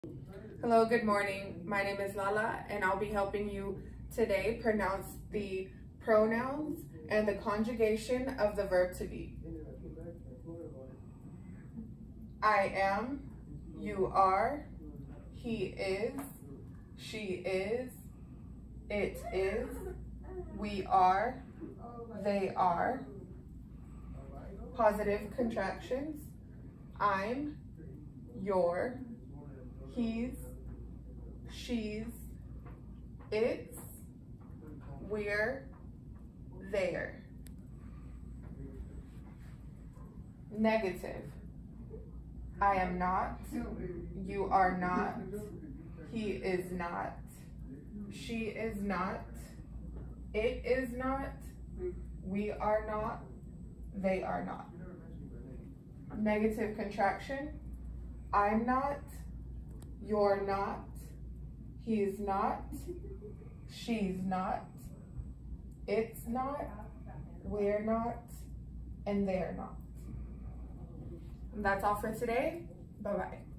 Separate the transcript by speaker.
Speaker 1: Hello, good morning. My name is Lala and I'll be helping you today pronounce the pronouns and the conjugation of the verb to be. I am, you are, he is, she is, it is, we are, they are. Positive contractions. I'm, your, he's, she's, it's, we're, they're. Negative. I am not, you are not, he is not, she is not, it is not, we are not, they are not. Negative contraction. I'm not, you're not, he's not, she's not, it's not, we're not, and they're not. And that's all for today. Bye-bye.